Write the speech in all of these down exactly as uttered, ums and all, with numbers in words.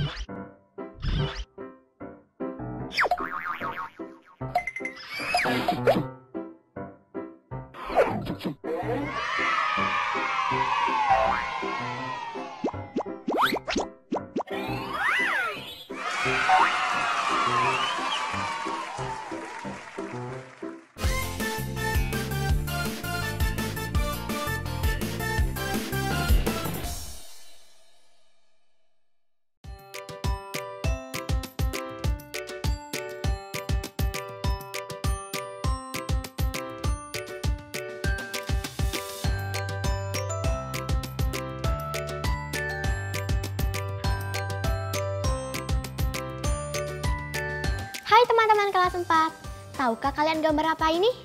Hai teman-teman kelas empat, tahukah kalian gambar apa ini?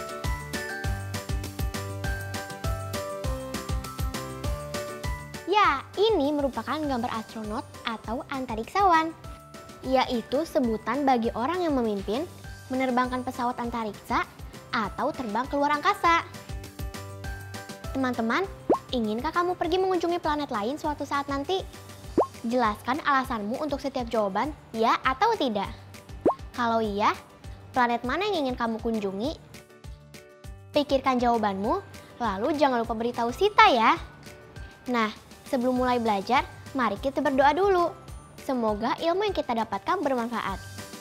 Ya, ini merupakan gambar astronot atau antariksawan, yaitu sebutan bagi orang yang memimpin, menerbangkan pesawat antariksa, atau terbang ke luar angkasa. Teman-teman, inginkah kamu pergi mengunjungi planet lain suatu saat nanti? Jelaskan alasanmu untuk setiap jawaban, ya atau tidak. Kalau iya, planet mana yang ingin kamu kunjungi? Pikirkan jawabanmu, lalu jangan lupa beritahu Sita ya. Nah, sebelum mulai belajar, mari kita berdoa dulu. Semoga ilmu yang kita dapatkan bermanfaat.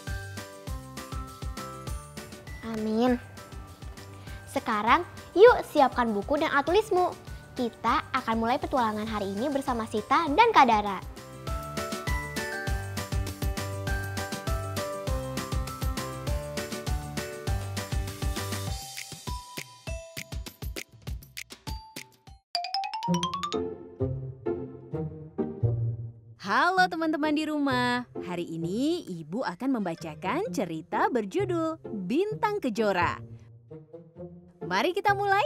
Amin. Sekarang, yuk siapkan buku dan alat tulismu. Kita akan mulai petualangan hari ini bersama Sita dan Kak Dara. Halo teman-teman di rumah, hari ini Ibu akan membacakan cerita berjudul Bintang Kejora. Mari kita mulai.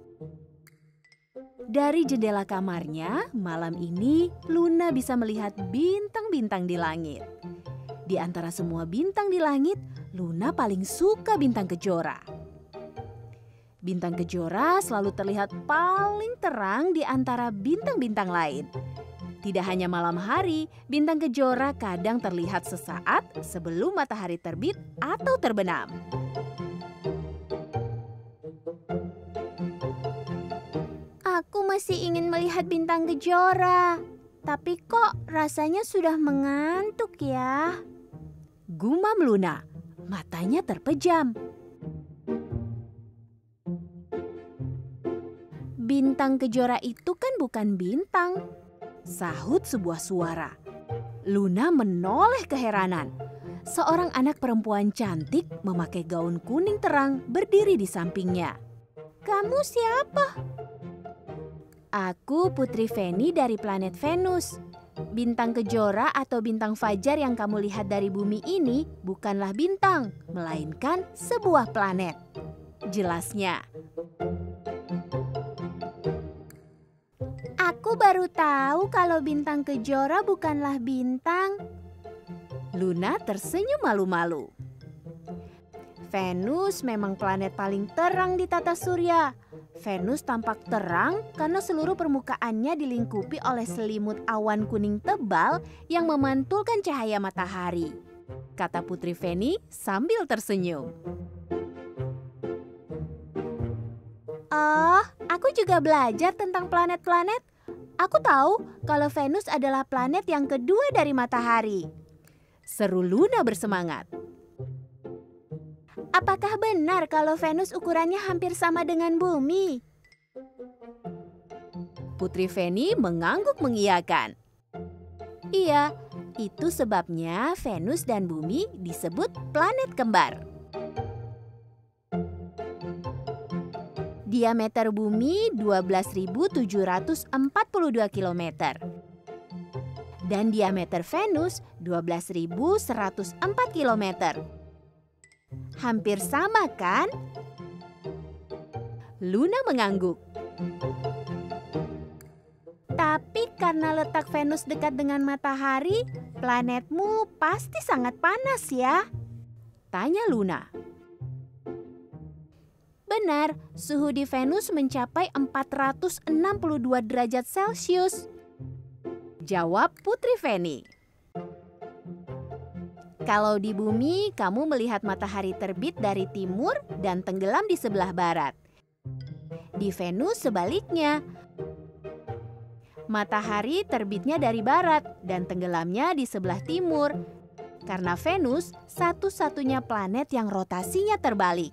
Dari jendela kamarnya, malam ini Luna bisa melihat bintang-bintang di langit. Di antara semua bintang di langit, Luna paling suka bintang kejora. Bintang kejora selalu terlihat paling terang di antara bintang-bintang lain. Tidak hanya malam hari, bintang kejora kadang terlihat sesaat sebelum matahari terbit atau terbenam. Aku masih ingin melihat bintang kejora, tapi kok rasanya sudah mengantuk ya? Gumam Luna, matanya terpejam. Bintang kejora itu kan bukan bintang. Sahut sebuah suara. Luna menoleh keheranan. Seorang anak perempuan cantik memakai gaun kuning terang berdiri di sampingnya. Kamu siapa? Aku Putri Feni dari planet Venus. Bintang kejora atau bintang fajar yang kamu lihat dari bumi ini bukanlah bintang, melainkan sebuah planet. Jelasnya. Aku baru tahu kalau bintang kejora bukanlah bintang. Luna tersenyum malu-malu. Venus memang planet paling terang di tata surya. Venus tampak terang karena seluruh permukaannya dilingkupi oleh selimut awan kuning tebal yang memantulkan cahaya matahari, kata Putri Feni sambil tersenyum. Oh, aku juga belajar tentang planet-planet. Aku tahu kalau Venus adalah planet yang kedua dari matahari. Seru Luna bersemangat. Apakah benar kalau Venus ukurannya hampir sama dengan bumi? Putri Feni mengangguk mengiyakan. Iya, itu sebabnya Venus dan bumi disebut planet kembar. Diameter bumi dua belas ribu tujuh ratus empat puluh dua kilometer. Dan diameter Venus dua belas ribu seratus empat kilometer. Hampir sama kan? Luna mengangguk. Tapi karena letak Venus dekat dengan matahari, planetmu pasti sangat panas ya? Tanya Luna. Benar, suhu di Venus mencapai empat ratus enam puluh dua derajat Celcius. Jawab Putri Feni. Kalau di bumi, kamu melihat matahari terbit dari timur dan tenggelam di sebelah barat. Di Venus sebaliknya, matahari terbitnya dari barat dan tenggelamnya di sebelah timur. Karena Venus satu-satunya planet yang rotasinya terbalik.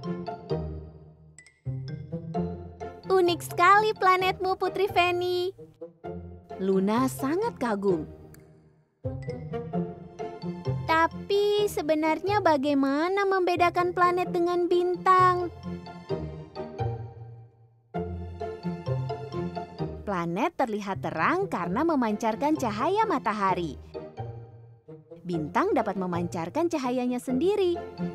Unik sekali planetmu, Putri Feni. Luna sangat kagum. Tapi sebenarnya bagaimana membedakan planet dengan bintang? Planet terlihat terang karena memancarkan cahaya matahari. Bintang dapat memancarkan cahayanya sendiri.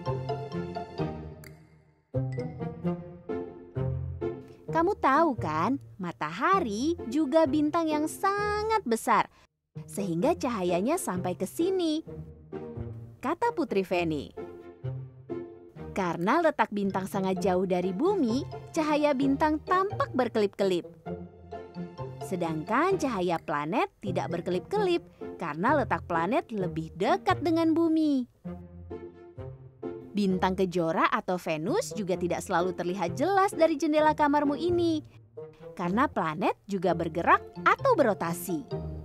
Kamu tahu kan, matahari juga bintang yang sangat besar, sehingga cahayanya sampai ke sini, kata Putri Feni. Karena letak bintang sangat jauh dari bumi, cahaya bintang tampak berkelip-kelip. Sedangkan cahaya planet tidak berkelip-kelip karena letak planet lebih dekat dengan bumi. Bintang Kejora atau Venus juga tidak selalu terlihat jelas dari jendela kamarmu ini, karena planet juga bergerak atau berotasi.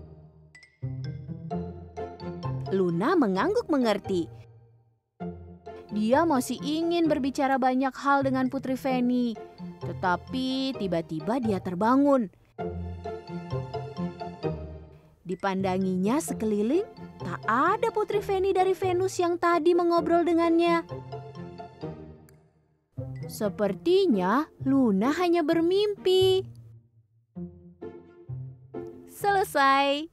Luna mengangguk mengerti. Dia masih ingin berbicara banyak hal dengan Putri Feni, tetapi tiba-tiba dia terbangun. Dipandanginya sekeliling, tak ada Putri Feni dari Venus yang tadi mengobrol dengannya. Sepertinya Luna hanya bermimpi. Selesai.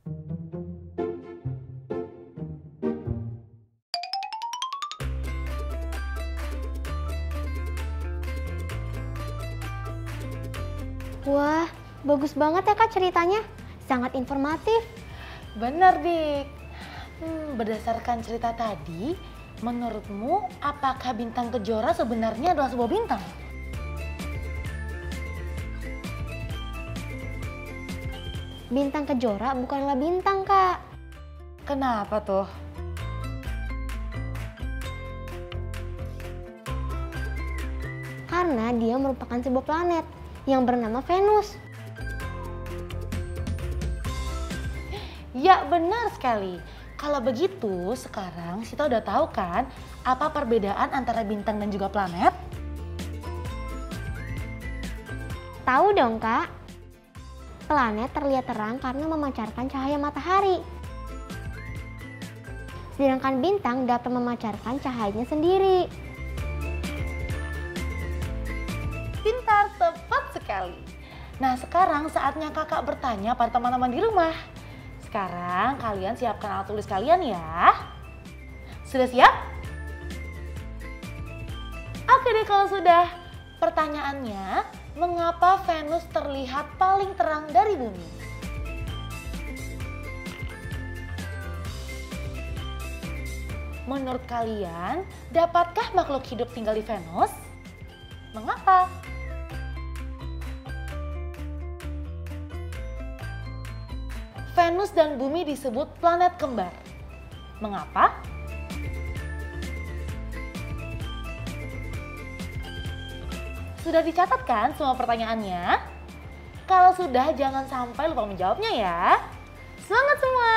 Wah, bagus banget ya Kak ceritanya. Sangat informatif. Benar, Dik. Hmm, berdasarkan cerita tadi, menurutmu apakah bintang Kejora sebenarnya adalah sebuah bintang? Bintang Kejora bukanlah bintang, Kak. Kenapa tuh? Karena dia merupakan sebuah planet yang bernama Venus. Ya, benar sekali. Kalau begitu, sekarang kita udah tahu kan apa perbedaan antara bintang dan juga planet? Tahu dong, Kak. Planet terlihat terang karena memancarkan cahaya matahari. Sedangkan bintang dapat memancarkan cahayanya sendiri. Pintar, tepat sekali. Nah, sekarang saatnya kakak bertanya pada teman-teman di rumah. Sekarang kalian siapkan alat tulis kalian ya. Sudah siap? Oke deh kalau sudah. Pertanyaannya, mengapa Venus terlihat paling terang dari bumi? Menurut kalian, dapatkah makhluk hidup tinggal di Venus? Mengapa? Venus dan bumi disebut planet kembar. Mengapa? Sudah dicatat kan semua pertanyaannya? Kalau sudah, jangan sampai lupa menjawabnya ya. Semangat semua!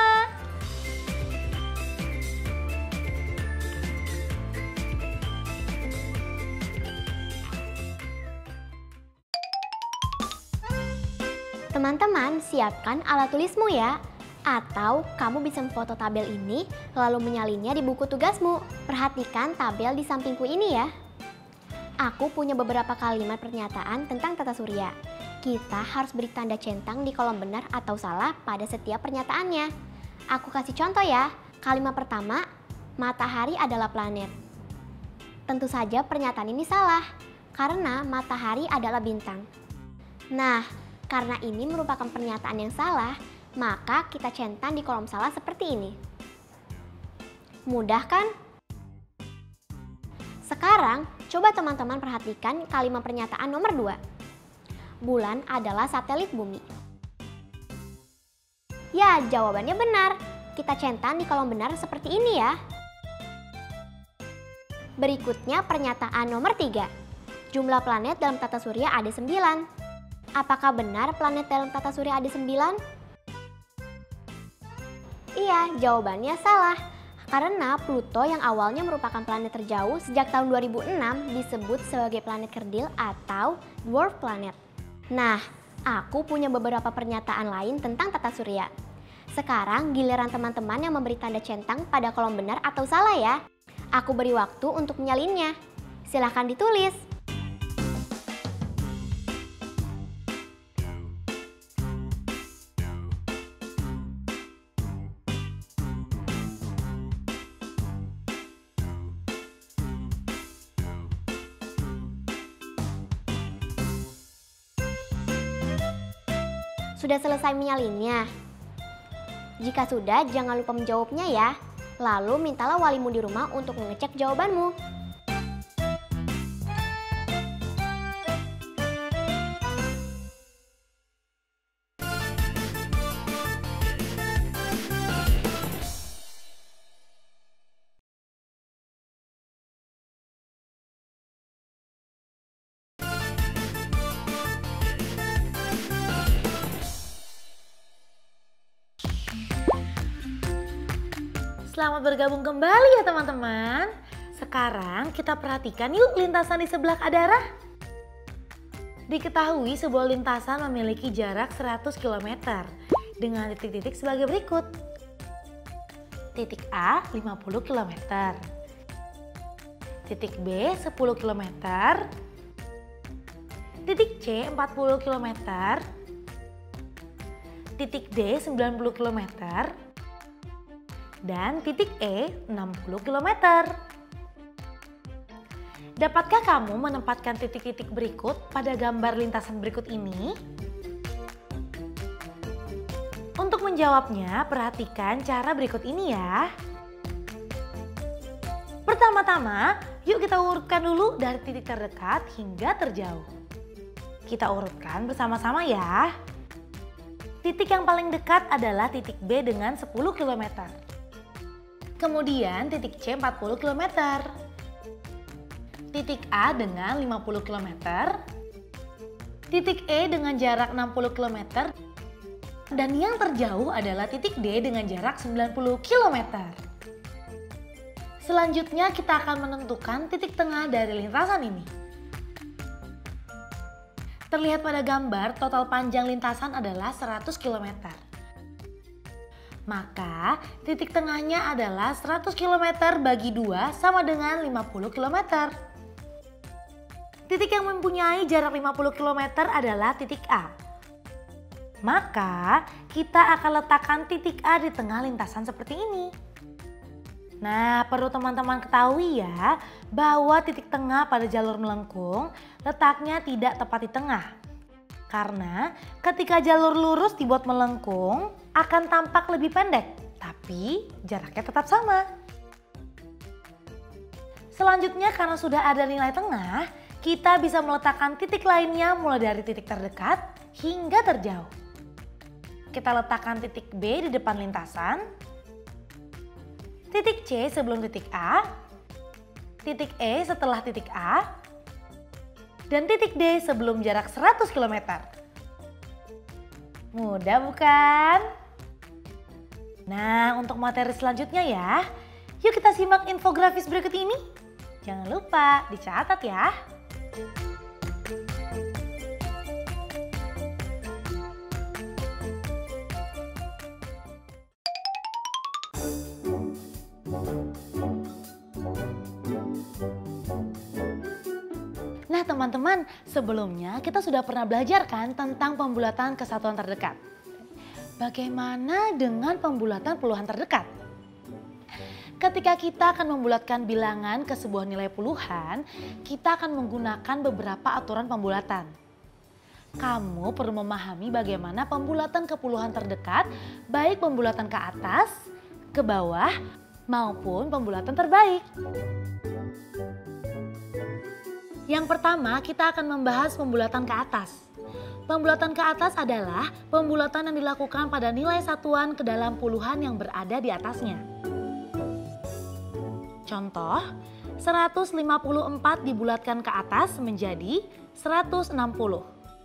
Teman-teman, siapkan alat tulismu ya. Atau kamu bisa memfoto tabel ini lalu menyalinnya di buku tugasmu. Perhatikan tabel di sampingku ini ya. Aku punya beberapa kalimat pernyataan tentang tata surya. Kita harus beri tanda centang di kolom benar atau salah pada setiap pernyataannya. Aku kasih contoh ya. Kalimat pertama, matahari adalah planet. Tentu saja pernyataan ini salah, karena matahari adalah bintang. Nah, karena ini merupakan pernyataan yang salah, maka kita centang di kolom salah seperti ini. Mudah kan? Sekarang, coba teman-teman perhatikan kalimat pernyataan nomor dua. Bulan adalah satelit bumi. Ya, jawabannya benar. kita centang di kolom benar seperti ini ya. Berikutnya pernyataan nomor tiga. Jumlah planet dalam tata surya ada sembilan. Apakah benar planet dalam tata surya ada sembilan? Iya, jawabannya salah. Karena Pluto yang awalnya merupakan planet terjauh sejak tahun dua ribu enam disebut sebagai planet kerdil atau dwarf planet. Nah, aku punya beberapa pernyataan lain tentang tata surya. Sekarang giliran teman-teman yang memberi tanda centang pada kolom benar atau salah ya. Aku beri waktu untuk menyalinnya. Silahkan ditulis. Sudah selesai menyalinnya? Jika sudah, jangan lupa menjawabnya ya. Lalu mintalah walimu di rumah untuk mengecek jawabanmu. Selamat bergabung kembali ya teman-teman. Sekarang kita perhatikan yuk lintasan di sebelah Kadara. Diketahui sebuah lintasan memiliki jarak seratus kilometer dengan titik-titik sebagai berikut. Titik A lima puluh kilometer. Titik B sepuluh kilometer. Titik C empat puluh kilometer. Titik D sembilan puluh kilometer. Dan titik E enam puluh kilometer. Dapatkah kamu menempatkan titik-titik berikut pada gambar lintasan berikut ini? Untuk menjawabnya, perhatikan cara berikut ini ya. Pertama-tama, yuk kita urutkan dulu dari titik terdekat hingga terjauh. Kita urutkan bersama-sama ya. Titik yang paling dekat adalah titik B dengan sepuluh kilometer. Kemudian titik C empat puluh kilometer. Titik A dengan lima puluh kilometer. Titik E dengan jarak enam puluh kilometer. Dan yang terjauh adalah titik D dengan jarak sembilan puluh kilometer. Selanjutnya kita akan menentukan titik tengah dari lintasan ini. Terlihat pada gambar total panjang lintasan adalah seratus kilometer. Maka titik tengahnya adalah seratus kilometer bagi dua sama dengan lima puluh kilometer. Titik yang mempunyai jarak lima puluh kilometer adalah titik A. Maka kita akan letakkan titik A di tengah lintasan seperti ini. Nah, perlu teman-teman ketahui ya bahwa titik tengah pada jalur melengkung letaknya tidak tepat di tengah. Karena ketika jalur lurus dibuat melengkung akan tampak lebih pendek, tapi jaraknya tetap sama. Selanjutnya karena sudah ada nilai tengah, kita bisa meletakkan titik lainnya mulai dari titik terdekat hingga terjauh. Kita letakkan titik B di depan lintasan, titik C sebelum titik A, titik E setelah titik A, dan titik D sebelum jarak seratus kilometer. Mudah bukan? Nah, untuk materi selanjutnya ya, yuk kita simak infografis berikut ini. Jangan lupa dicatat ya. Nah teman-teman, sebelumnya kita sudah pernah belajar kan tentang pembulatan kesatuan terdekat. Bagaimana dengan pembulatan puluhan terdekat? Ketika kita akan membulatkan bilangan ke sebuah nilai puluhan, kita akan menggunakan beberapa aturan pembulatan. Kamu perlu memahami bagaimana pembulatan ke puluhan terdekat, baik pembulatan ke atas, ke bawah, maupun pembulatan terbaik. Yang pertama, kita akan membahas pembulatan ke atas. Pembulatan ke atas adalah pembulatan yang dilakukan pada nilai satuan ke dalam puluhan yang berada di atasnya. Contoh, seratus lima puluh empat dibulatkan ke atas menjadi seratus enam puluh.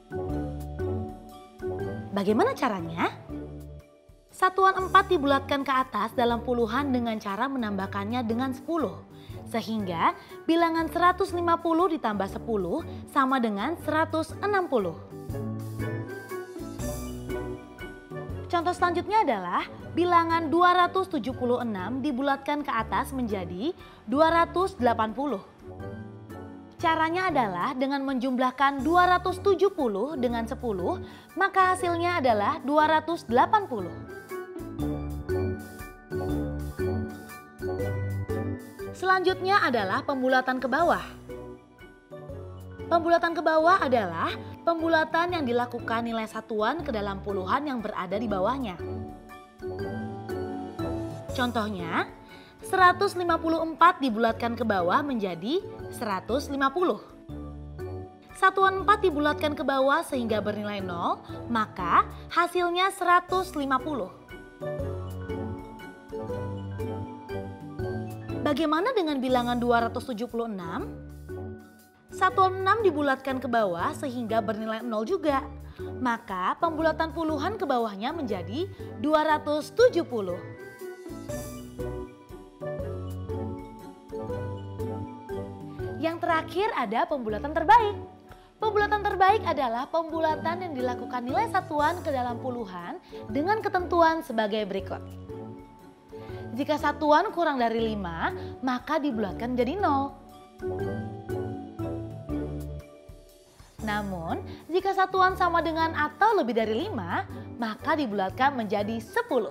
Bagaimana caranya? Satuan empat dibulatkan ke atas dalam puluhan dengan cara menambahkannya dengan sepuluh. Sehingga bilangan seratus lima puluh ditambah sepuluh sama dengan seratus enam puluh. Contoh selanjutnya adalah bilangan dua ratus tujuh puluh enam dibulatkan ke atas menjadi dua ratus delapan puluh. Caranya adalah dengan menjumlahkan dua ratus tujuh puluh dengan sepuluh, maka hasilnya adalah dua ratus delapan puluh. Selanjutnya adalah pembulatan ke bawah. Pembulatan ke bawah adalah pembulatan yang dilakukan nilai satuan ke dalam puluhan yang berada di bawahnya. Contohnya, seratus lima puluh empat dibulatkan ke bawah menjadi seratus lima puluh. Satuan empat dibulatkan ke bawah sehingga bernilai nol, maka hasilnya seratus lima puluh. Bagaimana dengan bilangan dua ratus tujuh puluh enam? Satuan enam dibulatkan ke bawah sehingga bernilai nol juga. Maka pembulatan puluhan ke bawahnya menjadi dua ratus tujuh puluh. Yang terakhir ada pembulatan terbaik. Pembulatan terbaik adalah pembulatan yang dilakukan nilai satuan ke dalam puluhan dengan ketentuan sebagai berikut. Jika satuan kurang dari lima, maka dibulatkan menjadi nol. Namun, jika satuan sama dengan atau lebih dari lima, maka dibulatkan menjadi sepuluh.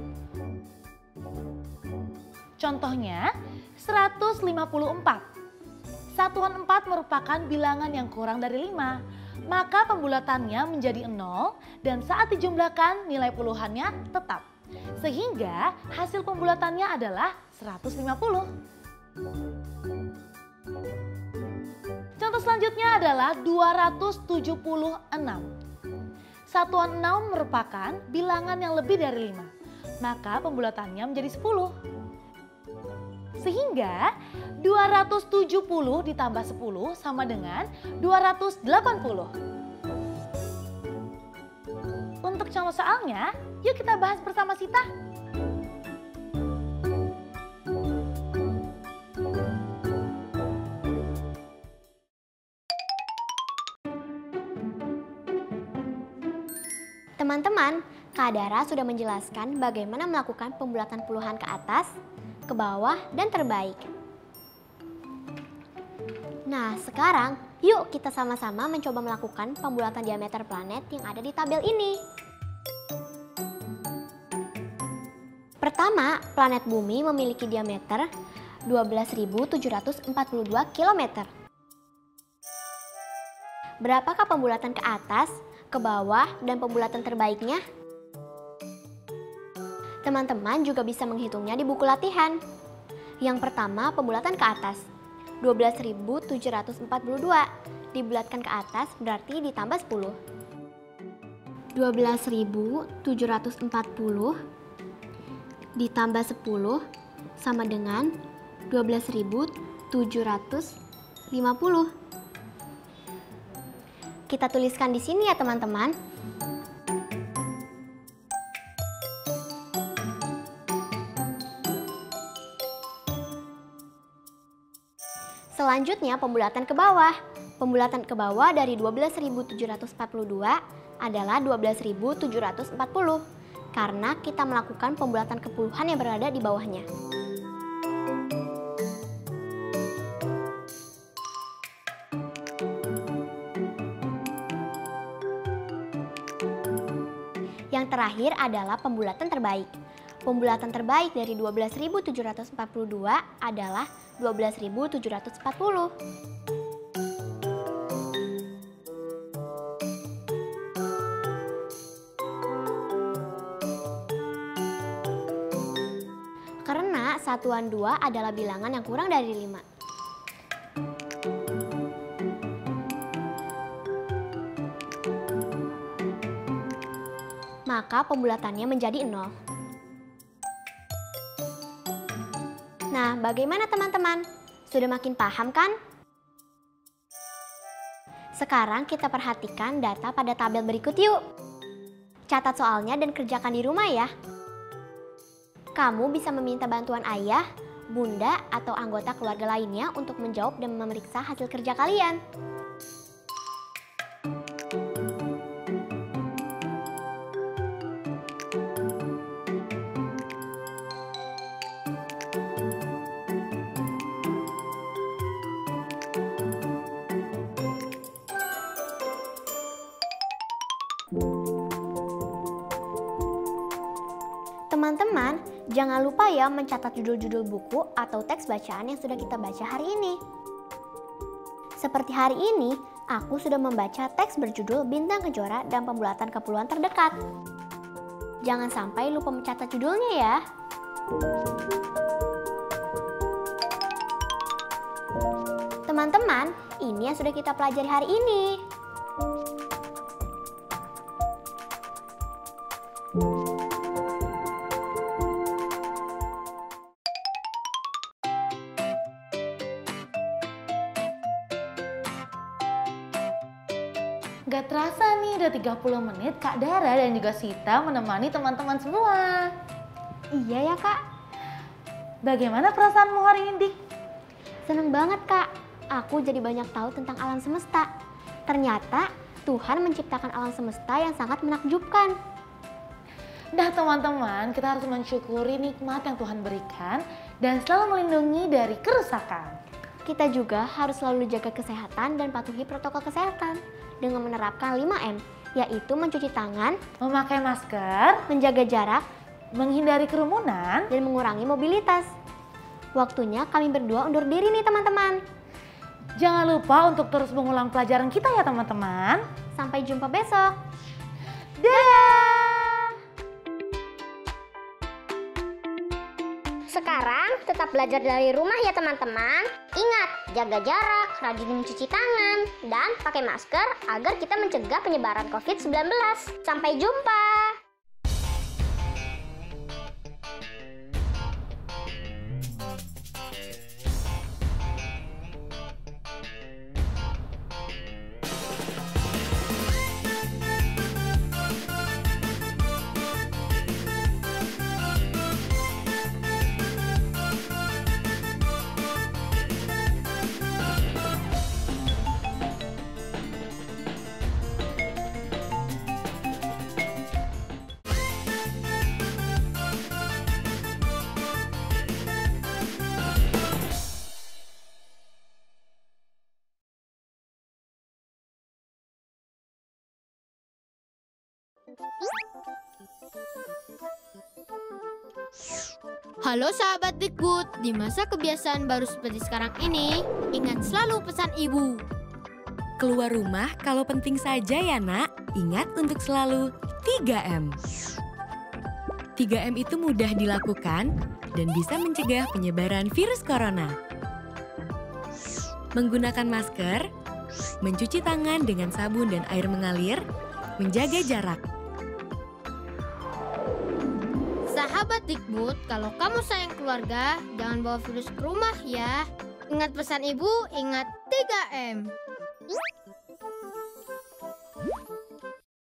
Contohnya, seratus lima puluh empat. Satuan empat merupakan bilangan yang kurang dari lima, maka pembulatannya menjadi nol dan saat dijumlahkan nilai puluhannya tetap. Sehingga hasil pembulatannya adalah seratus lima puluh. Contoh selanjutnya adalah dua ratus tujuh puluh enam. Satuan enam merupakan bilangan yang lebih dari lima, maka pembulatannya menjadi sepuluh. Sehingga dua ratus tujuh puluh ditambah sepuluh sama dengan dua ratus delapan puluh. Untuk contoh soalnya, yuk kita bahas bersama Sita. Teman-teman, Kak Dara sudah menjelaskan bagaimana melakukan pembulatan puluhan ke atas, ke bawah, dan terbaik. Nah, sekarang yuk kita sama-sama mencoba melakukan pembulatan diameter planet yang ada di tabel ini. Pertama, planet Bumi memiliki diameter dua belas ribu tujuh ratus empat puluh dua kilometer. Berapakah pembulatan ke atas, ke bawah, dan pembulatan terbaiknya? Teman-teman juga bisa menghitungnya di buku latihan. Yang pertama, pembulatan ke atas. dua belas ribu tujuh ratus empat puluh dua dibulatkan ke atas berarti ditambah sepuluh. dua belas ribu tujuh ratus empat puluh ditambah sepuluh sama dengan dua belas ribu tujuh ratus lima puluh. Kita tuliskan di sini ya teman-teman. Selanjutnya pembulatan ke bawah. Pembulatan ke bawah dari dua belas ribu tujuh ratus empat puluh dua adalah dua belas ribu tujuh ratus empat puluh karena kita melakukan pembulatan ke puluhan yang berada di bawahnya. Yang terakhir adalah pembulatan terbaik. Pembulatan terbaik dari dua belas ribu tujuh ratus empat puluh dua adalah dua belas ribu tujuh ratus empat puluh. Karena satuan dua adalah bilangan yang kurang dari lima. maka pembulatannya menjadi nol. Nah, bagaimana teman-teman? Sudah makin paham kan? Sekarang kita perhatikan data pada tabel berikut yuk. Catat soalnya dan kerjakan di rumah ya. Kamu bisa meminta bantuan ayah, bunda, atau anggota keluarga lainnya untuk menjawab dan memeriksa hasil kerja kalian. Teman-teman, jangan lupa ya mencatat judul-judul buku atau teks bacaan yang sudah kita baca hari ini. Seperti hari ini, aku sudah membaca teks berjudul Bintang Kejora dan Pembulatan Kepulauan Terdekat. Jangan sampai lupa mencatat judulnya ya. Teman-teman, ini yang sudah kita pelajari hari ini. Gak terasa nih udah tiga puluh menit Kak Dara dan juga Sita menemani teman-teman semua. Iya ya Kak. Bagaimana perasaanmu hari ini, Dik? Seneng banget Kak. Aku jadi banyak tahu tentang alam semesta. Ternyata Tuhan menciptakan alam semesta yang sangat menakjubkan. Dah teman-teman, kita harus mensyukuri nikmat yang Tuhan berikan dan selalu melindungi dari kerusakan. Kita juga harus selalu jaga kesehatan dan patuhi protokol kesehatan dengan menerapkan lima M, yaitu mencuci tangan, Memakai masker, menjaga jarak, menghindari kerumunan, dan mengurangi mobilitas. Waktunya kami berdua undur diri nih teman-teman. Jangan lupa untuk terus mengulang pelajaran kita ya teman-teman. Sampai jumpa besok. Dadah! Sekarang tetap belajar dari rumah ya teman-teman. Ingat, jaga jarak, rajin mencuci tangan, dan pakai masker agar kita mencegah penyebaran covid sembilan belas. Sampai jumpa! Halo sahabat Dikbud, di masa kebiasaan baru seperti sekarang ini, ingat selalu pesan ibu. Keluar rumah kalau penting saja ya nak, ingat untuk selalu tiga M. tiga M itu mudah dilakukan dan bisa mencegah penyebaran virus corona. Menggunakan masker, mencuci tangan dengan sabun dan air mengalir, menjaga jarak. Sahabat Dikbud, kalau kamu sayang keluarga, jangan bawa virus ke rumah ya. Ingat pesan ibu, ingat tiga M.